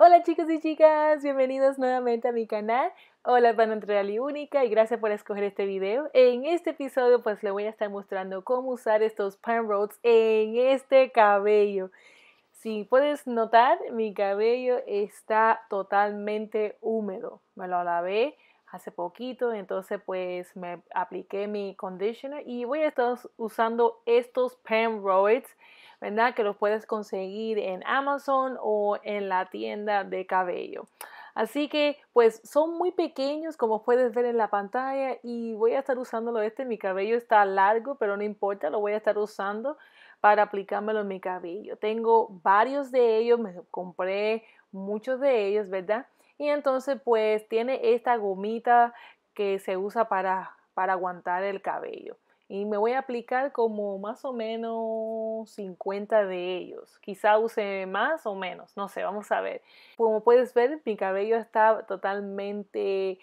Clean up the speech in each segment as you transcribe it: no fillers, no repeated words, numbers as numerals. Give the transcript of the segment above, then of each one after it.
Hola chicos y chicas, bienvenidos nuevamente a mi canal. Hola Real y Única y gracias por escoger este video. En este episodio pues le voy a estar mostrando cómo usar estos Penrose en este cabello. Si puedes notar, mi cabello está totalmente húmedo. Me lo lavé hace poquito, entonces pues me apliqué mi conditioner y voy a estar usando estos Penrose, ¿verdad? Que los puedes conseguir en Amazon o en la tienda de cabello. Así que pues son muy pequeños como puedes ver en la pantalla y voy a estar usándolo mi cabello está largo pero no importa, lo voy a estar usando para aplicármelo en mi cabello. Tengo varios de ellos, me compré muchos de ellos, ¿verdad? Y entonces pues tiene esta gomita que se usa para aguantar el cabello. Y me voy a aplicar como más o menos 50 de ellos. Quizá use más o menos, no sé, vamos a ver. Como puedes ver, mi cabello está totalmente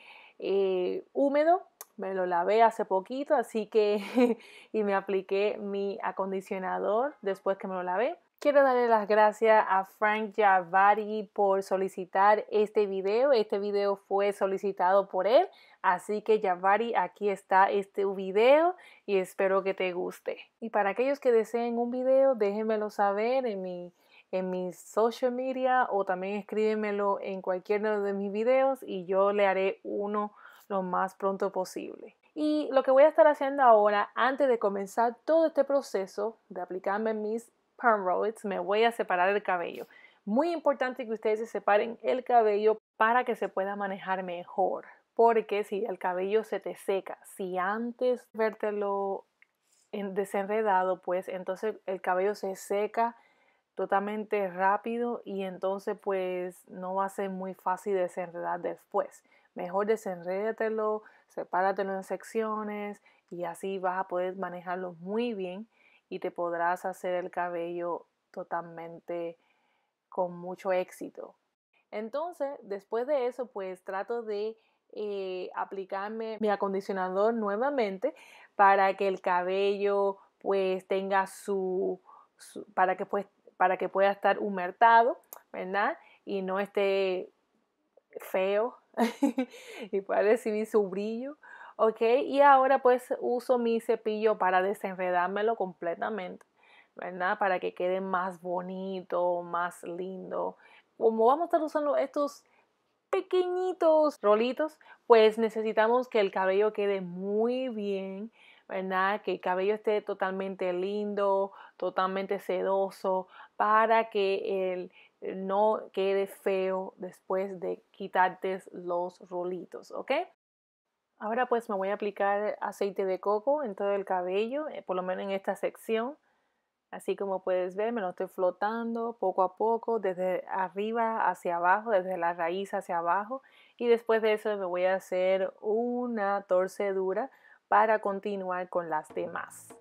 húmedo. Me lo lavé hace poquito, así que y me apliqué mi acondicionador después que me lo lavé. Quiero darle las gracias a Frank Javari por solicitar este video. Este video fue solicitado por él. Así que Javari, aquí está este video y espero que te guste. Y para aquellos que deseen un video, déjenmelo saber en mis social media o también escríbemelo en cualquiera de mis videos y yo le haré uno lo más pronto posible. Y lo que voy a estar haciendo ahora, antes de comenzar todo este proceso de aplicarme mis Penrose, me voy a separar el cabello. Muy importante que ustedes se separen el cabello para que se pueda manejar mejor. Porque si el cabello se te seca, si antes de vértelo desenredado, pues entonces el cabello se seca totalmente rápido y entonces pues no va a ser muy fácil desenredar después. Mejor desenrédatelo, sepáratelo en secciones y así vas a poder manejarlo muy bien y te podrás hacer el cabello totalmente con mucho éxito. Entonces, después de eso, pues trato de aplicarme mi acondicionador nuevamente para que el cabello pues tenga para que pueda estar humectado, ¿verdad? Y no esté feo y pueda recibir su brillo, ¿ok? Y ahora pues uso mi cepillo para desenredármelo completamente, ¿verdad? Para que quede más bonito, más lindo. Como vamos a estar usando estos pequeñitos rolitos, pues necesitamos que el cabello quede muy bien, ¿verdad? Que el cabello esté totalmente lindo, totalmente sedoso, para que no quede feo después de quitarte los rolitos, ¿ok? Ahora pues me voy a aplicar aceite de coco en todo el cabello, por lo menos en esta sección. Así como puedes ver, me lo estoy flotando poco a poco, desde arriba hacia abajo, desde la raíz hacia abajo. Y después de eso me voy a hacer una torcedura para continuar con las demás.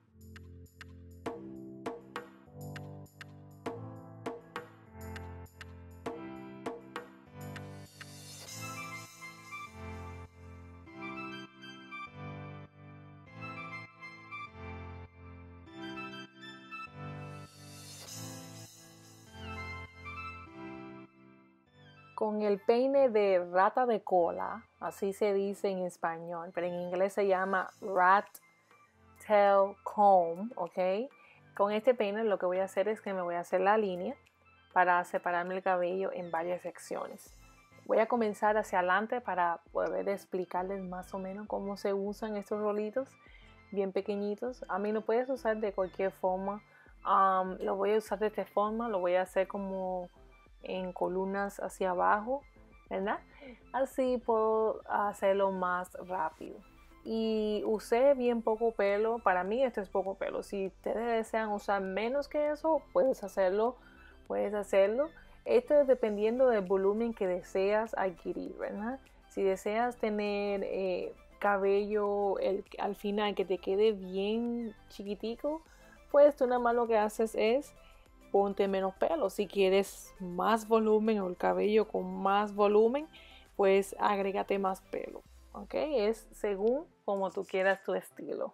Con el peine de rata de cola, así se dice en español, pero en inglés se llama rat tail comb, ¿ok? Con este peine lo que voy a hacer es que me voy a hacer la línea para separarme el cabello en varias secciones. Voy a comenzar hacia adelante para poder explicarles más o menos cómo se usan estos rolitos bien pequeñitos. A mí lo puedes usar de cualquier forma. Lo voy a usar de esta forma, lo voy a hacer como en columnas hacia abajo, ¿verdad? Así puedo hacerlo más rápido. Y usé bien poco pelo, para mí esto es poco pelo. Si ustedes desean usar menos que eso, puedes hacerlo. Esto es dependiendo del volumen que deseas adquirir, ¿verdad? Si deseas tener cabello al final que te quede bien chiquitico, pues tú nada más lo que haces es ponte menos pelo. Si quieres más volumen o el cabello con más volumen, pues agrégate más pelo, ¿ok? Es según como tú quieras tu estilo.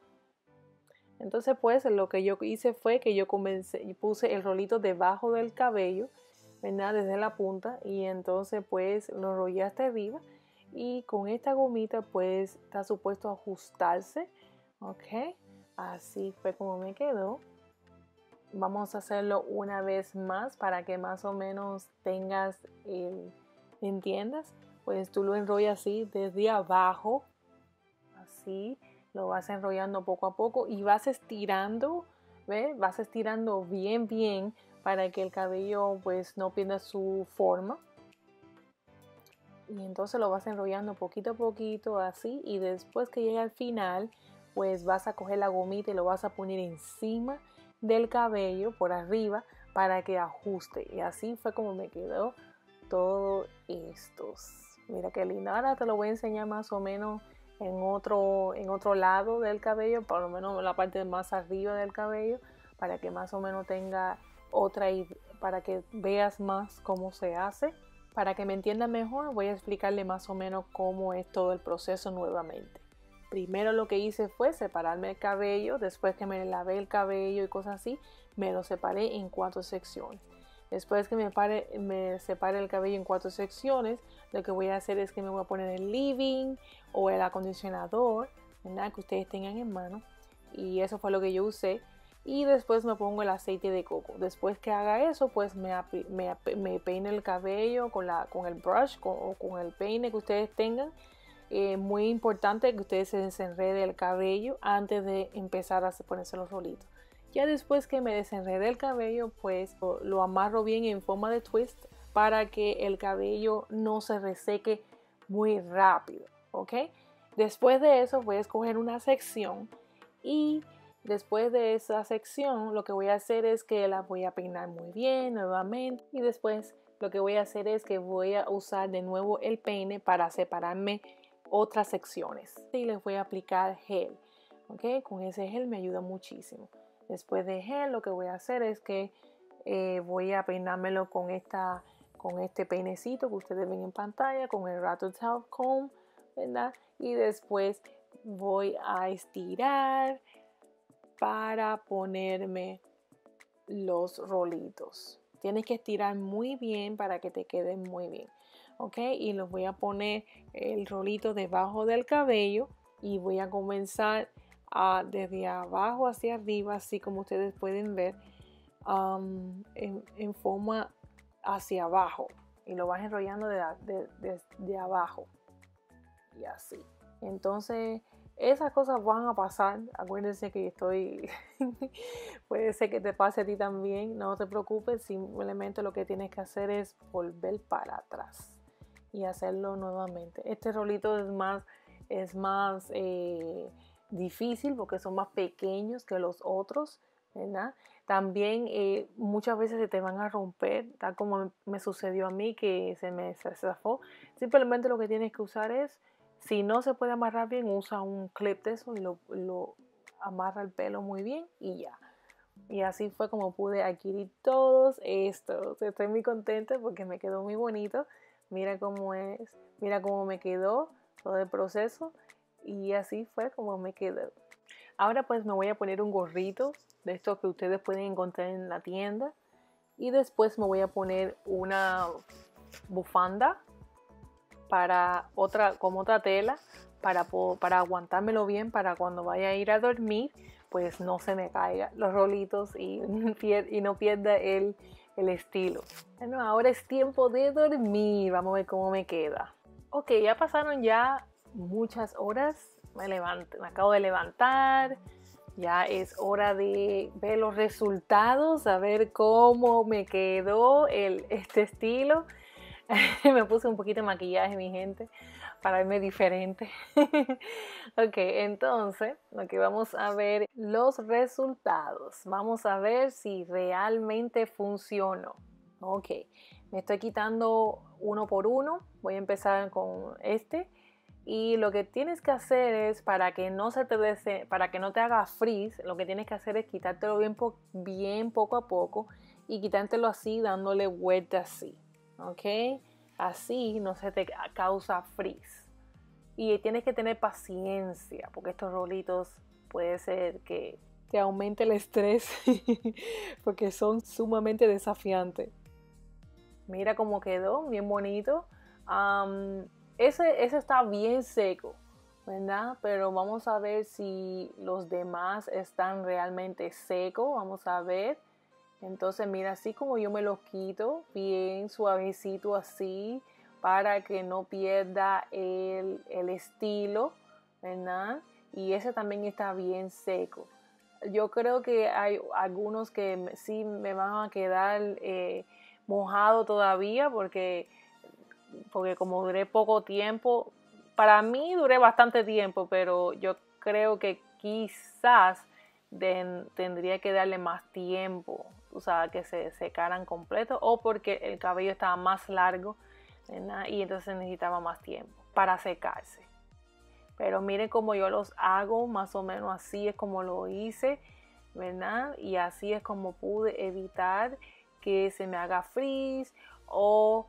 Entonces pues lo que yo hice fue que yo puse el rolito debajo del cabello, ¿verdad? Desde la punta, y entonces pues lo enrollé hasta arriba, y con esta gomita pues está supuesto a ajustarse, ok, así fue como me quedó. Vamos a hacerlo una vez más para que más o menos entiendas. Pues tú lo enrollas así desde abajo, así lo vas enrollando poco a poco y vas estirando, ¿ves? Vas estirando bien para que el cabello pues no pierda su forma. Y entonces lo vas enrollando poquito a poquito así, y después que llegue al final pues vas a coger la gomita y lo vas a poner encima del cabello por arriba para que ajuste. Y así fue como me quedó todo estos. Mira qué lindo. Ahora te lo voy a enseñar más o menos en otro lado del cabello, por lo menos en la parte más arriba del cabello, para que más o menos tenga otra idea, para que veas más cómo se hace. Para que me entiendan mejor, voy a explicarle más o menos cómo es todo el proceso nuevamente. Primero lo que hice fue separarme el cabello. Después que me lavé el cabello y cosas así, me lo separé en 4 secciones. Después que me separe el cabello en 4 secciones, lo que voy a hacer es que me voy a poner el leave-in o el acondicionador, ¿verdad? Que ustedes tengan en mano. Y eso fue lo que yo usé. Y después me pongo el aceite de coco. Después que haga eso, pues me peino el cabello con el brush o con el peine que ustedes tengan. Muy importante que ustedes se desenrede el cabello antes de empezar a ponerse los rolitos. Ya después que me desenrede el cabello, pues lo amarro bien en forma de twist para que el cabello no se reseque muy rápido, ¿ok? Después de eso voy a escoger una sección, y después de esa sección lo que voy a hacer es que la voy a peinar muy bien nuevamente, y después lo que voy a hacer es que voy a usar de nuevo el peine para separarme otras secciones, y les voy a aplicar gel, ¿ok? Con ese gel me ayuda muchísimo. Después de gel lo que voy a hacer es que voy a peinármelo con este peinecito que ustedes ven en pantalla, con el Rat Tail Comb, ¿verdad? Y después voy a estirar para ponerme los rolitos. Tienes que estirar muy bien para que te queden muy bien, ¿ok? Y los voy a poner el rolito debajo del cabello, y voy a comenzar desde abajo hacia arriba, así como ustedes pueden ver, en forma hacia abajo, y lo vas enrollando de abajo y así. Entonces esas cosas van a pasar. Acuérdense que estoy puede ser que te pase a ti también, no te preocupes. Simplemente lo que tienes que hacer es volver para atrás y hacerlo nuevamente. Este rolito es más difícil porque son más pequeños que los otros, ¿verdad? También muchas veces se te van a romper, tal como me sucedió a mí, que se me zafó. Simplemente lo que tienes que usar es, si no se puede amarrar bien, usa un clip de eso y lo amarra el pelo muy bien y ya. Y así fue como pude adquirir todos estos. Estoy muy contenta porque me quedó muy bonito. Mira cómo es, mira cómo me quedó todo el proceso, y así fue como me quedó. Ahora pues me voy a poner un gorrito de estos que ustedes pueden encontrar en la tienda, y después me voy a poner una bufanda como otra tela para aguantármelo bien, para cuando vaya a ir a dormir pues no se me caigan los rolitos y no pierda el estilo. Bueno, ahora es tiempo de dormir. Vamos a ver cómo me queda. Ok, ya pasaron ya muchas horas. Me acabo de levantar. Ya es hora de ver los resultados, a ver cómo me quedó este estilo. Me puse un poquito de maquillaje, mi gente, para verme diferente. Ok, entonces lo que vamos a ver, los resultados. Vamos a ver si realmente funcionó. Ok, me estoy quitando uno por uno. Voy a empezar con este. Y lo que tienes que hacer es, para que no te haga frizz, lo que tienes que hacer es quitártelo bien poco a poco, y quitártelo así, dándole vuelta así. ¿Ok? Así no se te causa frizz. Y tienes que tener paciencia, porque estos rolitos puede ser que te aumente el estrés porque son sumamente desafiantes. Mira cómo quedó, bien bonito. Ese está bien seco, ¿verdad? Pero vamos a ver si los demás están realmente secos. Vamos a ver. Entonces mira, así como yo me los quito, bien suavecito así, para que no pierda el estilo, ¿verdad? Y ese también está bien seco. Yo creo que hay algunos que sí me van a quedar mojado todavía porque como duré poco tiempo, para mí duré bastante tiempo, pero yo creo que quizás tendría que darle más tiempo, o sea, que se secaran completo, o porque el cabello estaba más largo, ¿verdad? Y entonces necesitaba más tiempo para secarse. Pero miren cómo yo los hago, más o menos así es como lo hice, ¿verdad? Y así es como pude evitar que se me haga frizz o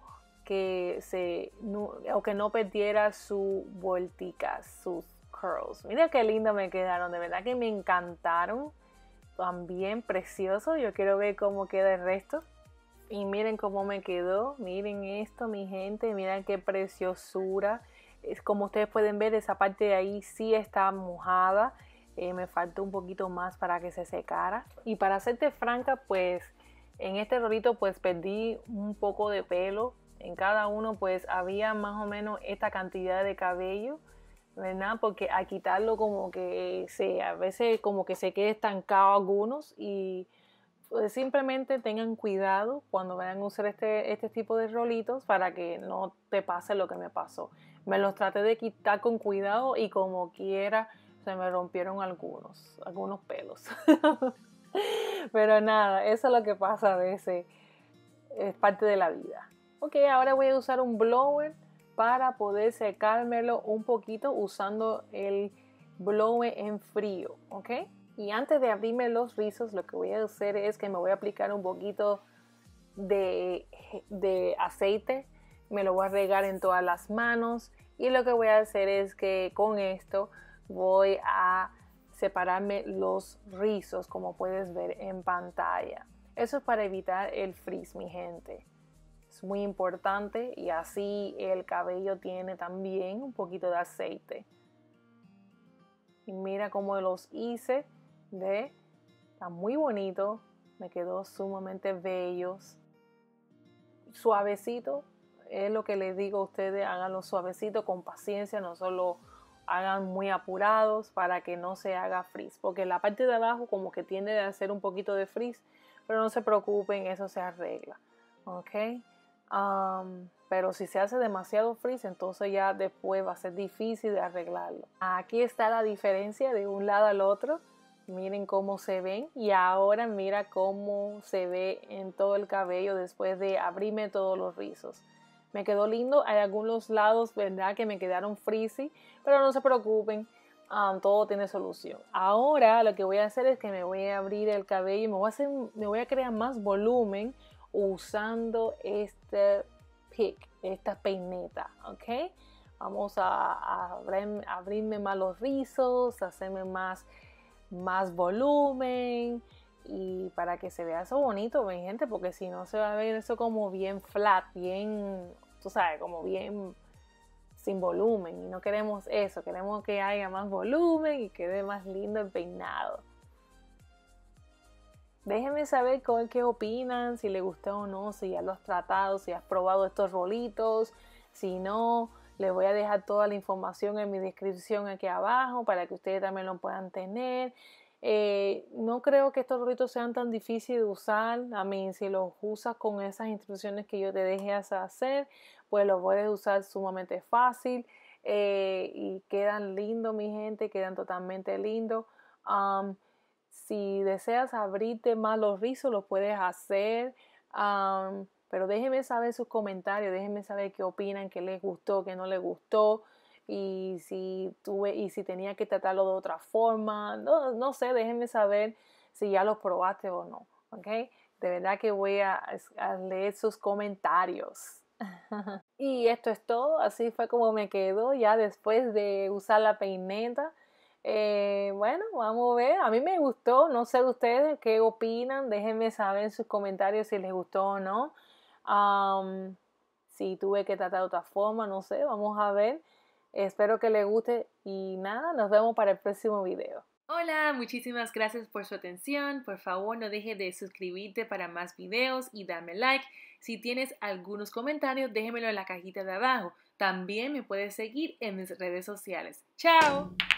o que no perdiera su vueltica, sus curls. Mira qué lindo me quedaron, de verdad que me encantaron, también precioso. Yo quiero ver cómo queda el resto. Y miren cómo me quedó, miren esto mi gente, miren qué preciosura. Es como ustedes pueden ver, esa parte de ahí sí está mojada. Me faltó un poquito más para que se secara. Y para serte franca, pues en este rolito pues perdí un poco de pelo. En cada uno pues había más o menos esta cantidad de cabello, ¿verdad? Porque al quitarlo como que a veces como que se queda estancado algunos y pues simplemente tengan cuidado cuando vayan a usar este tipo de rolitos para que no te pase lo que me pasó. Me los traté de quitar con cuidado y como quiera se me rompieron algunos pelos. Pero nada, eso es lo que pasa a veces, es parte de la vida. Ok, ahora voy a usar un blower para poder secármelo un poquito usando el blower en frío, ok. Y antes de abrirme los rizos, lo que voy a hacer es que me voy a aplicar un poquito de aceite. Me lo voy a regar en todas las manos. Y lo que voy a hacer es que con esto voy a separarme los rizos, como puedes ver en pantalla. Eso es para evitar el frizz, mi gente. Es muy importante y así el cabello tiene también un poquito de aceite. Y mira cómo los hice. ¿Ve? Está muy bonito. Me quedó sumamente bellos. Suavecito. Es lo que les digo a ustedes. Háganlo suavecito, con paciencia. No solo hagan muy apurados para que no se haga frizz. Porque la parte de abajo como que tiende a hacer un poquito de frizz. Pero no se preocupen, eso se arregla. ¿Ok? Pero si se hace demasiado frizz, entonces ya después va a ser difícil de arreglarlo. Aquí está la diferencia de un lado al otro. Miren cómo se ven y ahora mira cómo se ve en todo el cabello después de abrirme todos los rizos. Me quedó lindo. Hay algunos lados, ¿verdad?, que me quedaron frizzy, pero no se preocupen, todo tiene solución. Ahora lo que voy a hacer es que me voy a abrir el cabello y me voy a crear más volumen usando este pick, esta peineta, ¿ok? Vamos a abrirme más los rizos, hacerme más volumen y para que se vea eso bonito, mi gente, porque si no se va a ver eso como bien flat, bien, tú sabes, como bien sin volumen, y no queremos eso, queremos que haya más volumen y quede más lindo el peinado. Déjenme saber qué opinan, si les gustó o no, si ya lo has tratado, si has probado estos rolitos. Si no, les voy a dejar toda la información en mi descripción aquí abajo para que ustedes también lo puedan tener. No creo que estos rolitos sean tan difíciles de usar. A mí, si los usas con esas instrucciones que yo te dejé hacer, pues los puedes usar sumamente fácil. Y quedan lindos, mi gente, quedan totalmente lindos. Si deseas abrirte más los rizos, lo puedes hacer. Pero déjenme saber sus comentarios, déjenme saber qué opinan, qué les gustó, qué no les gustó. Y si tenía que tratarlo de otra forma. No sé, déjenme saber si ya los probaste o no. ¿Ok? De verdad que voy a leer sus comentarios. Y esto es todo. Así fue como me quedó ya después de usar la peineta. Bueno, vamos a ver. A mí me gustó. No sé de ustedes qué opinan. Déjenme saber en sus comentarios si les gustó o no. Si tuve que tratar de otra forma, no sé, vamos a ver. Espero que les guste y nada, nos vemos para el próximo video. Hola, muchísimas gracias por su atención. Por favor, no dejes de suscribirte para más videos y darme like. Si tienes algunos comentarios, déjemelo en la cajita de abajo. También me puedes seguir en mis redes sociales. ¡Chao!